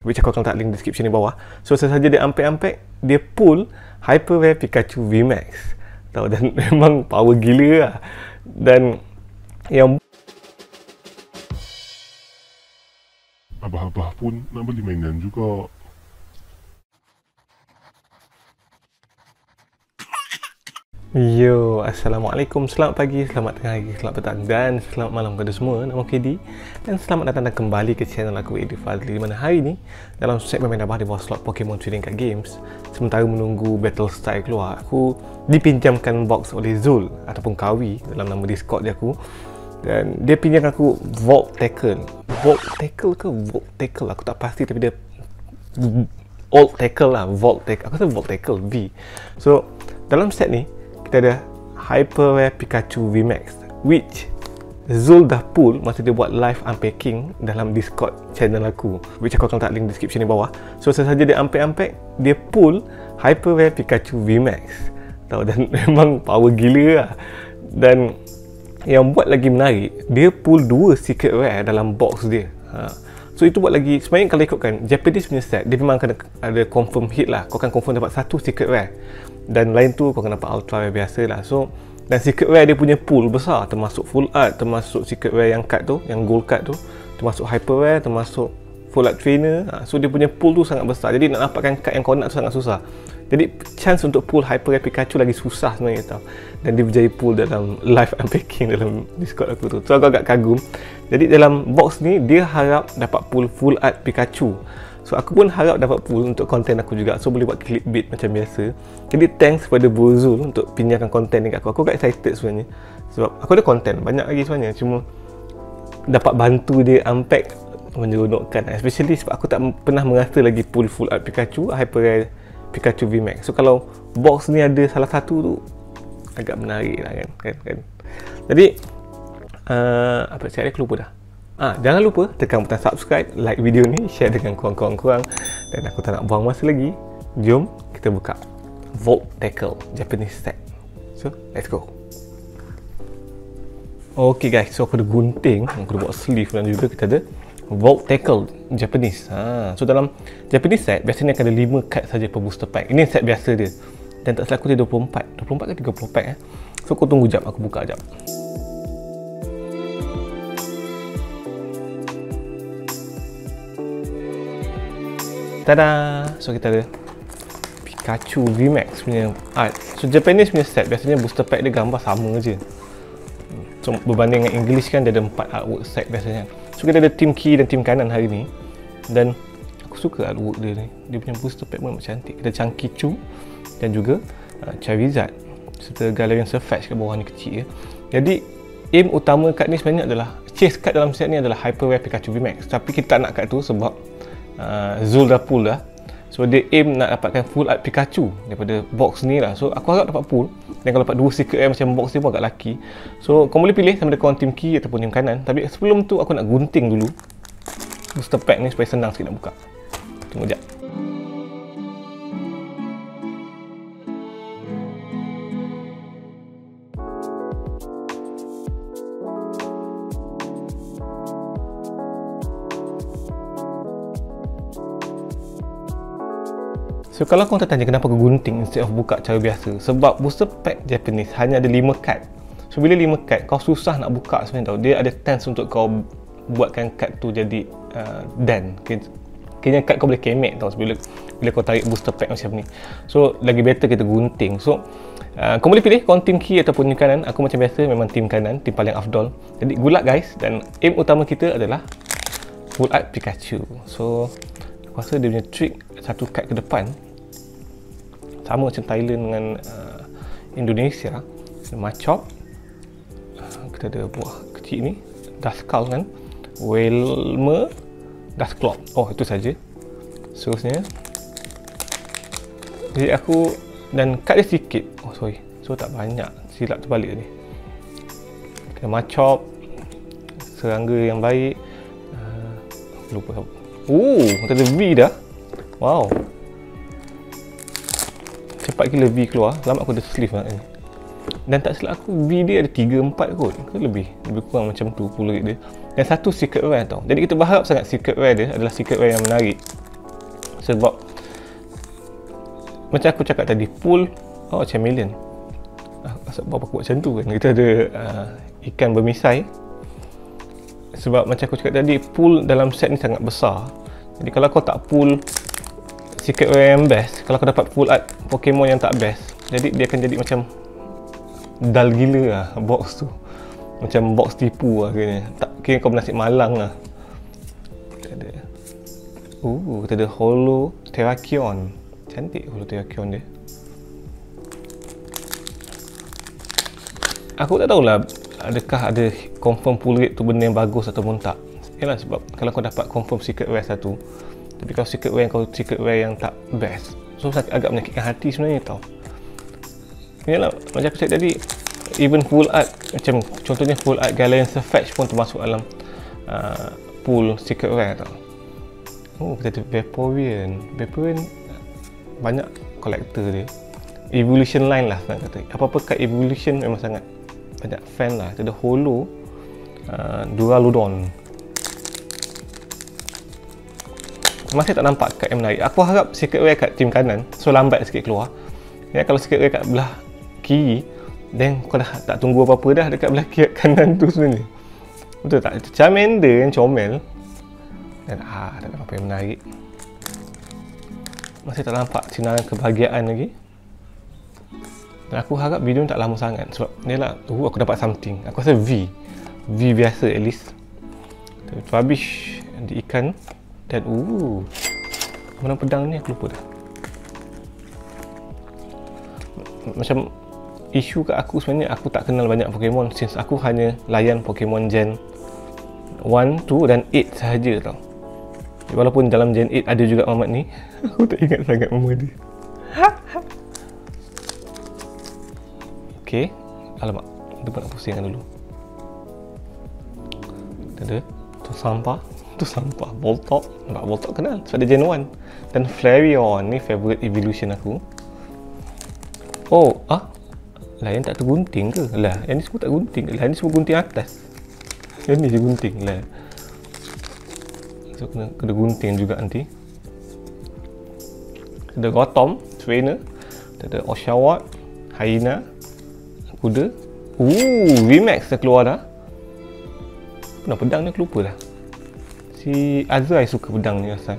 which aku akan letak link description di bawah. So sesaja dia ampek-ampek, dia pull Hyper Rare Pikachu VMAX. Tahu, dan memang power gila lah. Dan yang abah-abah pun nak beli mainan juga. Yo, Assalamualaikum, selamat pagi, selamat tengah hari, selamat petang dan selamat malam kepada semua. Nama aku Edi dan selamat datang dan kembali ke channel aku Edi Fadli, di mana hari ni dalam segmen main abah di bawah slot Pokemon Trading Card Games, sementara menunggu Battle Style keluar, aku dipinjamkan box oleh Zul ataupun Kawi dalam nama Discord dia aku. Dan dia pinjam aku Volt Tackle. Volt Tackle ke Volt Tackle? Aku tak pasti, tapi dia Volt Tackle lah, Volt Tackle. Aku rasa Volt Tackle V. So, dalam set ni kita ada Hyper Rare Pikachu VMAX, which Zul dah pull masa dia buat live unpacking dalam Discord channel aku, which aku akan letak link description di bawah. So sesaja dia ampek-ampek, dia pull Hyper Rare Pikachu VMAX. Tahu, dan memang power gila lah. Dan yang buat lagi menarik, dia pull 2 secret rare dalam box dia. So itu buat lagi, sebenarnya kalau ikutkan Japanese punya set, dia memang kena ada confirm hit lah. Kau akan confirm dapat 1 secret rare, dan lain tu kau akan dapat ultra rare biasa lah. So, dan secret rare dia punya pool besar, termasuk full art, termasuk secret rare yang card tu, yang gold card tu, termasuk hyper rare, termasuk full art trainer. So dia punya pool tu sangat besar, jadi nak dapatkan card yang kau nak tu sangat susah. Jadi chance untuk pull Hyper Rare Pikachu lagi susah sebenarnya tau. Dan dia berjaya pull dalam live unpacking dalam Discord aku tu. So aku agak kagum. Jadi dalam box ni dia harap dapat pull full art Pikachu. So aku pun harap dapat pull untuk konten aku juga. So boleh buat clickbait macam biasa. Jadi thanks kepada Bozul untuk pinjamkan konten ni kat aku. Aku agak excited sebenarnya. Sebab aku ada konten banyak lagi sebenarnya. Cuma dapat bantu dia unpack menyeronokkan. Especially sebab aku tak pernah merasa lagi pull full art Pikachu, Hyper Rare Pikachu VMAX. So kalau box ni ada salah satu tu, agak menarik lah kan. Jadi apa cakap, aku lupa dah. Jangan lupa tekan butang subscribe, like video ni, share dengan kawan-kawan korang. Dan aku tak nak buang masa lagi, jom kita buka Volt Tackle Japanese set. So let's go. Okay guys, so aku ada gunting, aku ada buat sleeve, dan juga kita ada Volt Tackle Japanese. So dalam Japanese set biasanya akan ada 5 card saja per booster pack. Ini set biasa dia. Dan tak salah aku dia 24 ke 30 pack So aku tunggu jap, aku buka jap. Tada! So kita ada Pikachu VMAX punya art. So Japanese punya set biasanya booster pack dia gambar sama je. So berbanding dengan English kan dia ada 4 artwork set biasanya. So kita ada team key dan team kanan hari ni. Dan aku suka artwork dia ni. Dia punya booster pack pun cantik. Kita Chunky Chew dan juga Charizard serta Galarian Surfetch kat bawah ni kecil ya. Jadi aim utama kad ni sebenarnya adalah chase card dalam set ni adalah Hyper Rare Pikachu VMAX. Tapi kita tak nak kad tu sebab Zul dah pull dah. So dia aim nak dapatkan full art Pikachu daripada box ni lah. So aku harap dapat pull. Dan kalau dapat 2 secret rare macam box dia pun agak lucky. So kau boleh pilih sama ada kau team key ataupun team kanan. Tapi sebelum tu aku nak gunting dulu booster pack ni supaya senang sikit nak buka. Tunggu jap. So kalau korang tertanya kenapa aku gunting instead of buka cara biasa, sebab booster pack Japanese hanya ada 5 card. So bila 5 card, kau susah nak buka sebenarnya tau. Dia ada chance untuk kau buatkan card tu jadi dan kayaknya card kau boleh kemek tau bila kau tarik booster pack macam ni. So lagi better kita gunting. So kau boleh pilih kau team key ataupun team kanan. Aku macam biasa memang team kanan, team paling afdol. Jadi good luck guys, dan aim utama kita adalah full art Pikachu. So aku rasa dia punya trick satu card ke depan sama macam Thailand dengan Indonesia. Ada Machop, kita ada buah kecil ni, Duskull kan, Whelmer, Dusclops. Oh itu saja. Seterusnya jadi aku, dan kad dia sikit, oh sorry, so tak banyak, silap terbalik ni. Kita Machop, serangga yang baik, lupa apa. Kita ada V dah. Wow, cepat gila V keluar. Lama aku ada sleeve lah ni. Dan tak silap aku V dia ada 3-4 kot ke lebih kurang macam tu pula dia. Dan satu secret rare tau. Jadi kita berharap sangat secret rare dia adalah secret rare yang menarik. Sebab macam aku cakap tadi, pool Charmeleon. Sebab apa aku buat macam tu kan? Kita ada ikan bermisai. Sebab macam aku cakap tadi, pool dalam set ni sangat besar. Jadi kalau kau tak pull secret rare yang best, kalau kau dapat full art Pokemon yang tak best, jadi dia akan jadi macam dull gila lah box tu. Macam box tipu lah kena. Tak kira kau bernasib malang lah. Kita ada Holo Terrakion. Cantik Holo Terrakion dia. Aku tak tahulah adakah ada confirm pull rate tu benda yang bagus ataupun tak. Yalah, sebab kalau kau dapat confirm secret rare satu, tapi kalau secret rare yang tak best, so agak menyakitkan hati sebenarnya tau. Yalah, macam aku cakap tadi, even full art, macam contohnya full art Galarian Surfetch pun termasuk dalam pool secret rare tau. Kita ada Vaporeon banyak collector dia. Evolution line lah senang kata. Apa-apa kat Evolution memang sangat banyak fan lah. Kita ada Holo Duraludon. Masih tak nampak kad yang menarik. Aku harap secret rare kat tim kanan, so lambat sikit keluar. Ya, kalau secret rare kat belah kiri, then kau dah tak tunggu apa-apa dah dekat belah kiri kanan tu sebenarnya. Betul tak? Charmander yang comel. Dan tak ada apa yang menarik. Masih tak nampak sinaran kebahagiaan lagi. Dan aku harap video ni tak lama sangat sebab ni lah aku dapat something. Aku rasa V biasa at least. Rubbish di ikan. Dan mana pedang ni aku lupa dah. Macam isu kat aku sebenarnya, aku tak kenal banyak Pokemon since aku hanya layan Pokemon Gen 1, 2 dan 8 sahaja tau. Walaupun dalam Gen 8 ada juga Mamat ni, aku tak ingat sangat nama dia. Okay, alamak, dia nak pusingkan dulu. Ada tu sampah Voltorb. Nampak Voltorb kenal sebab dia Gen 1. Dan Flareon ni favourite evolution aku. Lah yang tak tergunting ke? Lah yang ni semua tak gunting. Lah ni semua gunting atas. Yang ni je gunting lah. So kena gunting juga nanti. Ada Rotom, Trainer. Ada Oshawott, Hyena, kuda. VMAX dah keluar dah. Pernah pedang ni aku lupa dah. Si Azrai suka pedang ni asal.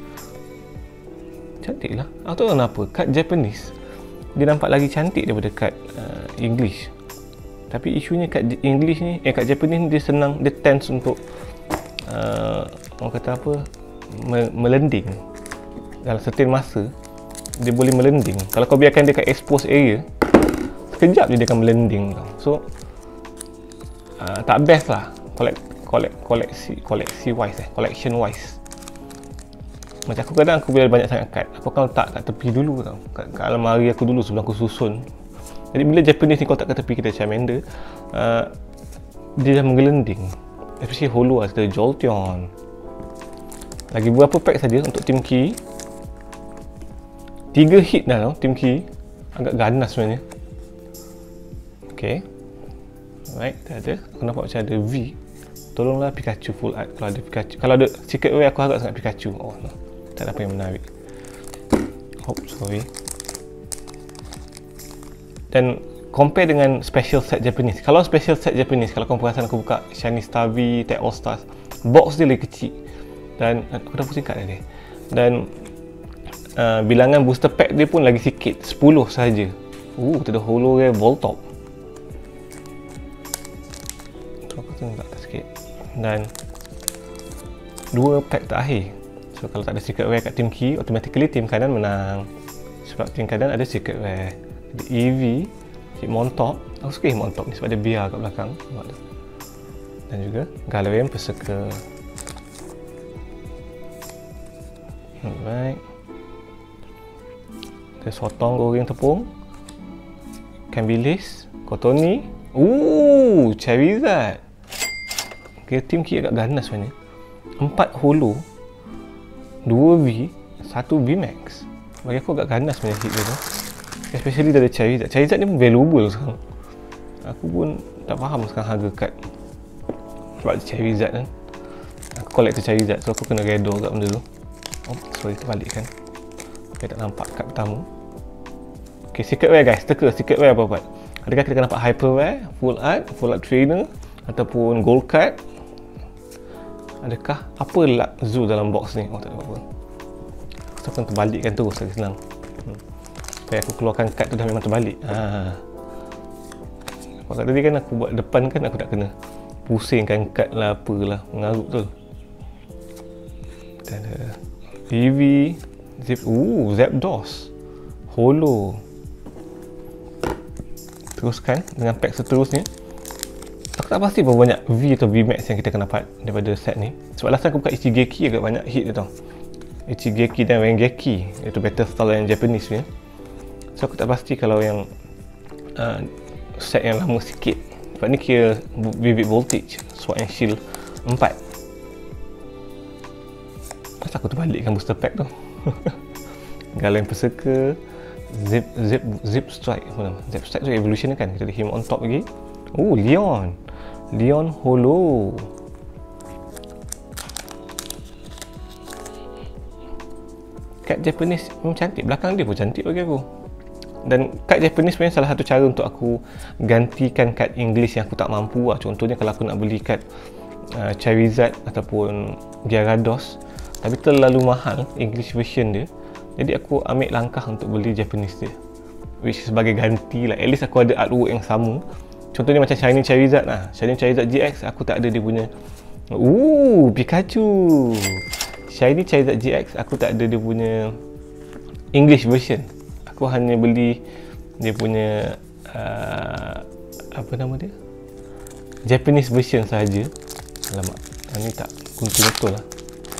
Cantik lah. Aku tak tahu kenapa kad Japanese dia nampak lagi cantik daripada kad English. Tapi isunya kad English ni, kad Japanese ni dia senang, dia tense untuk orang kata apa, melending. Dalam certain masa dia boleh melending. Kalau kau biarkan dia kat exposed area, sekejap je dia akan melending tau. So tak best lah koleksi wise, collection wise. Macam aku kadang aku bila banyak sangat kad, aku akan letak kat tepi dulu tau, kat almari aku dulu sebelum aku susun. Jadi bila Japanese ni kau letak kat tepi kita Charmander, dia dah menggelending. Especially Holo lah, kita Jolteon. Lagi beberapa pack saja untuk tim kiri. 3 hit dah tau tim kiri. Agak ganas sebenarnya. Okay, alright, tak ada. Aku nampak macam ada V. Tolonglah Pikachu full art. Kalau ada Pikachu, kalau ada secret rare aku harap sangat Pikachu. No. Tak ada apa yang menarik. Sorry. Dan compare dengan special set Japanese. Kalau special set Japanese, kalau kau perasan aku buka Shiny Starvy, Tech All Stars, box dia lagi kecil. Dan aku dah pusing kat dia. Dan bilangan booster pack dia pun lagi sikit, 10 sahaja. Kita ada Holo Rare Voltorb. Aku tengok kat sikit. Dan 2 pack terakhir. So kalau tak ada secret rare kat tim kiri, automatically tim kanan menang. Sebab tim kanan ada secret rare. Ada EV, Hitmontop. Aku suka Hitmontop ni sebab dia biar kat belakang. Dan juga Galarian Berserker. Alright. Ada Sotong goreng tepung. Cambilis, Cotoni. Charizard. Okay, tim kiri agak ganas sebenarnya. 4 Holo, 2 V, 1 VMAX. Bagi aku agak ganas sebenarnya hit dia tu. Especially dari Charizard. Charizard ni pun valuable sekarang. Aku pun tak faham sekarang harga kad. Sebab Charizard kan. Aku collect Charizard, so aku kena redor kat benda tu. Oh, sorry, terbalik kan. Okay, tak nampak kad pertama. Okay, secret rare guys. Teka secret rare apa buat? Adakah kita akan dapat hyper rare, full art trainer ataupun gold card? Adakah apa luck Zul dalam box ni? Oh, tak ada apa-apa. So, aku akan terbalikkan terus lagi senang. Supaya aku keluarkan kad tu dah memang terbalik. Sebab tadi kan aku buat depan kan aku tak kena pusingkan kad lah apalah, mengarut tu. Dan ada EV, Zapdos, Holo. Teruskan dengan pack seterusnya. Aku tak pasti berapa banyak V atau VMAX yang kita akan dapat daripada set ni. Sebab last time aku buka Ichigeki agak banyak hit dia tau. Ichigeki dan Rengeki, iaitu battle style yang Japanese punya. So aku tak pasti kalau yang set yang lama sikit. Sebab ni kira Vivid Voltage, Sword and Shield 4. Kenapa aku terbalikkan booster pack tu? Galen Berserker, Zip Strike. Zip Strike tu evolution kan. Kita ada him on top lagi. Leon Holo. Kad Japanese memang cantik. Belakang dia pun cantik bagi aku. Dan kad Japanese sebenarnya salah satu cara untuk aku gantikan kad English yang aku tak mampu lah. Contohnya kalau aku nak beli kad Charizard ataupun Gyarados tapi terlalu mahal English version dia, jadi aku ambil langkah untuk beli Japanese dia, which sebagai ganti lah. At least aku ada artwork yang sama. Contohnya macam Shiny Charizard lah, Shiny Charizard GX aku tak ada dia punya Pikachu. Shiny Charizard GX aku tak ada dia punya English version. Aku hanya beli dia punya apa nama dia, Japanese version sahaja. Alamak, ni tak kunci betul lah.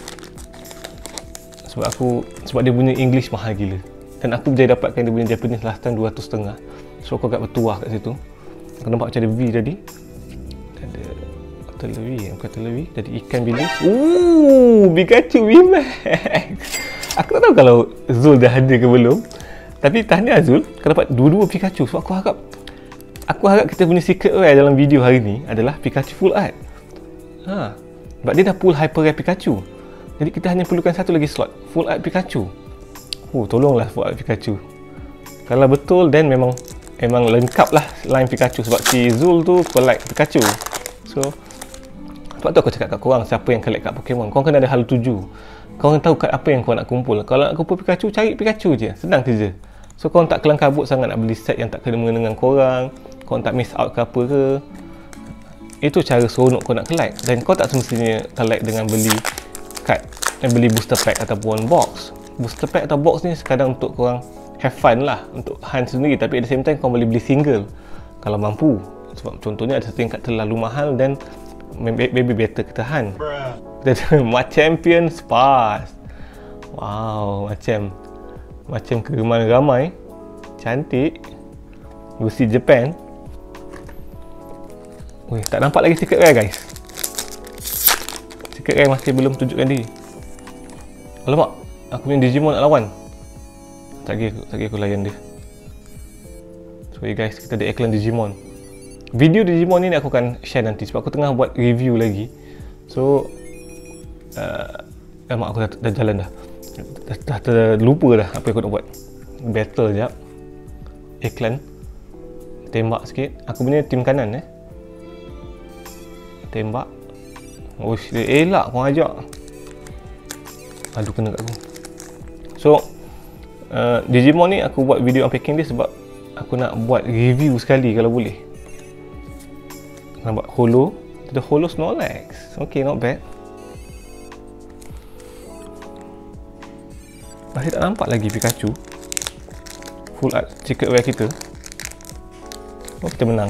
Sebab dia punya English mahal gila. Dan aku berjaya dapatkan dia punya Japanese last time 200.5. So aku agak bertuah kat situ. Aku nampak macam ada V tadi. Ada Televi, tadi ikan bilis. Pikachu VMAX. Aku tak tahu kalau Zul dah ada ke belum. Tapi tahniah Zul, kau dapat dua-dua Pikachu. So aku harap kita punya secret rare dalam video hari ni adalah Pikachu full art. Sebab dia dah pull hyper rare Pikachu. Jadi kita hanya perlukan satu lagi slot, full art Pikachu. Tolonglah full art Pikachu. Kalau betul, then memang lengkap lah line Pikachu. Sebab si Zul tu collect Pikachu. So sebab tu aku cakap kat korang, siapa yang collect kat Pokemon, korang kena ada hal tuju. Korang tahu kat apa yang korang nak kumpul. Kalau nak kumpul Pikachu, cari Pikachu je. Senang kerja. So korang tak kelang kabut sangat nak beli set yang tak kena mengena dengan korang. Korang tak miss out ke apa ke. Itu cara seronok kau nak collect. Dan kau tak semestinya collect dengan beli card, beli booster pack ataupun box. Booster pack atau box ni sekadar untuk korang have fun lah, untuk hunt sendiri. Tapi at the same time kau boleh beli single kalau mampu. Sebab contohnya ada satu yang kat terlalu mahal dan maybe better kita hunt. Kita ada Machampion Sparse. Wow, macam kegemaran ramai. Cantik. Versi Japan. Tak nampak lagi secret rare guys. Secret rare masih belum tunjukkan diri. Alamak, aku punya Digimon nak lawan. Tak kira aku layan dia. Sorry guys, kita ada iklan Digimon. Video Digimon ni aku akan share nanti sebab aku tengah buat review lagi. So mak aku dah jalan dah. Dah terlupa dah apa yang aku nak buat. Battle jap. Iklan. Tembak sikit. Aku punya tim kanan tembak. Dia elak kau ajak. Aduh, kena kat aku. So Digimon ni aku buat video unpacking dia sebab aku nak buat review sekali kalau boleh. Nampak Holo. Ada Holo Snorlax. Okay, not bad. Masih tak nampak lagi Pikachu full art secret rare kita. Kita menang.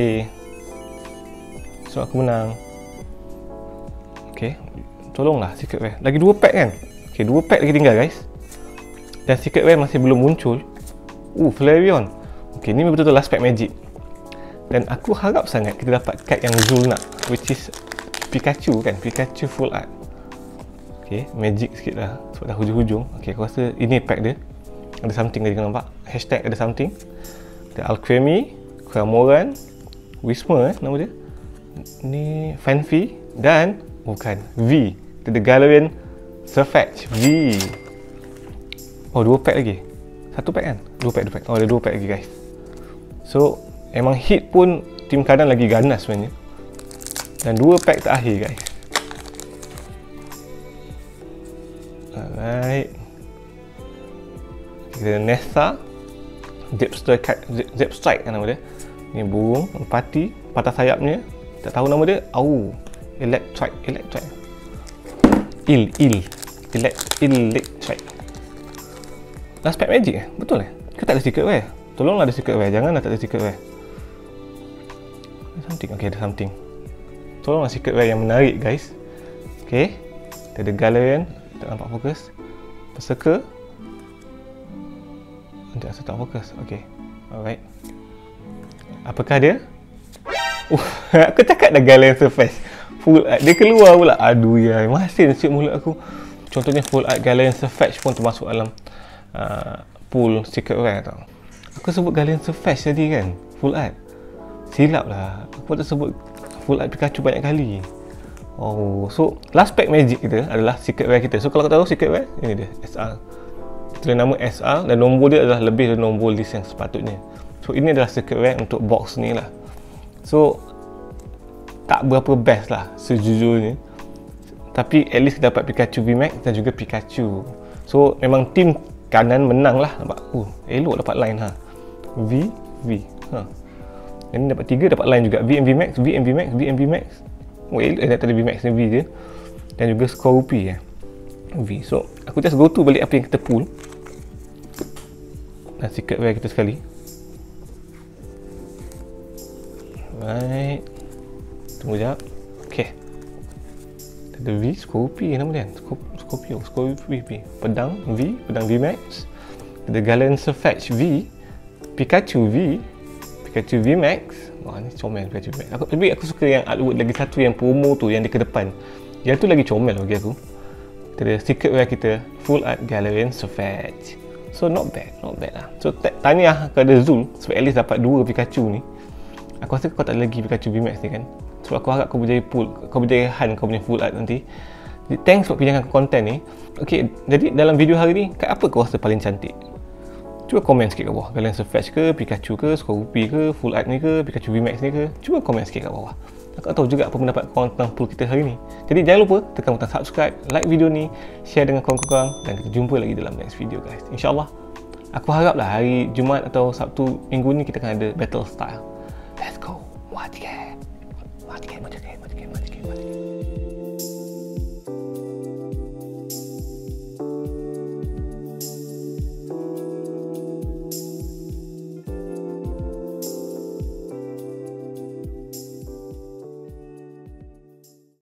So aku menang. Okay, tolonglah secret rare. Lagi 2 pack kan? Okay, 2 pack lagi tinggal guys. Dan secret rare masih belum muncul. Flareon. Okay, ni betul-betul last pack magic. Dan aku harap sangat kita dapat card yang Zul nak, which is Pikachu kan, Pikachu full art. Okay, magic sikit lah sebab dah hujung-hujung. Okay, aku rasa ini pack dia. Ada something tadi kau nampak. Hashtag ada something. Ada Alcremie, Cramoran, Whisper nama dia. Ni Fanfi dan bukan V. Kita ada Galarian Surfetch V. Oh, 2 pack lagi. 1 pack kan? 2 pack. Oh, ada 2 pack lagi guys. So, memang hit pun tim kanan lagi ganas sebenarnya. Dan 2 pack terakhir guys. Alright. Kita Nessa. Zap Strike kan nama dia. Ni burung, merpati, patah sayapnya. Tak tahu nama dia. Electric. Electric. Last pack magic betul ke tak ada secret rare? Tolonglah ada secret rare, janganlah tak ada secret rare. Ada something. Tolonglah secret rare yang menarik guys. Okay, kita ada Galarian, tak nampak fokus. Berserker, tak rasa tak fokus. Okay, alright. Apakah dia? Aku cakap dah Galarian Surface full art, dia keluar pula. Aduh ya, masih nasib mulut aku. Contohnya full art Galarian Surface pun termasuk dalam pool secret rare tau. Aku sebut Galarian Surface tadi kan, full art. Silap lah, aku tak sebut full art Pikachu banyak kali. Oh, so last pack magic kita adalah secret rare kita. So kalau kau tahu secret rare, ini dia, SR. Tulis nama SR dan nombor dia adalah lebih dari nombor list yang sepatutnya. So ini adalah secret rare untuk box ni lah. So tak berapa best lah sejujurnya. Tapi at least kita dapat Pikachu VMAX dan juga Pikachu. So memang tim kanan menang lah. Nampak? Elok dapat line ha. V. Ini dapat 3, dapat line juga. VMAX. Oh, elok tadi VMAX ni V je. Dan juga Scorpy V. So aku just go to balik apa yang kita pull. Dan secret rare kita sekali. Right. Tunggu sekejap. Okay. Ada V, Scorpy nama dia. Scorpy V. Pedang VMAX. Ada Galarian Surfetch V. Pikachu VMAX. Wah, ni comel Pikachu VMAX. Tapi aku suka yang artwork lagi satu yang promo tu, yang di ke depan. Yang tu lagi comel bagi aku. Kita ada secret rare kita, full art Galarian Surfetch. So not bad lah. So tahniah kepada Zul sebab at least dapat 2 Pikachu ni. Aku rasa kau tak ada lagi Pikachu VMAX ni kan. So aku harap kau berjaya pull, kau berjaya hunt kau punya full art nanti. Jadi, thanks sebab pinjamkan konten ni. Okay, jadi dalam video hari ni, kat apa kau rasa paling cantik? Cuba komen sikit kat bawah. Galarian Surfetch ke, Pikachu ke, Scorpy ke, full art ni ke, Pikachu VMAX ni ke. Cuba komen sikit kat bawah. Aku tahu juga apa pendapat korang tentang pool kita hari ni. Jadi jangan lupa tekan butang subscribe, like video ni, share dengan korang-korang dan kita jumpa lagi dalam next video guys. InsyaAllah, aku haraplah hari Jumaat atau Sabtu minggu ni kita akan ada battle style.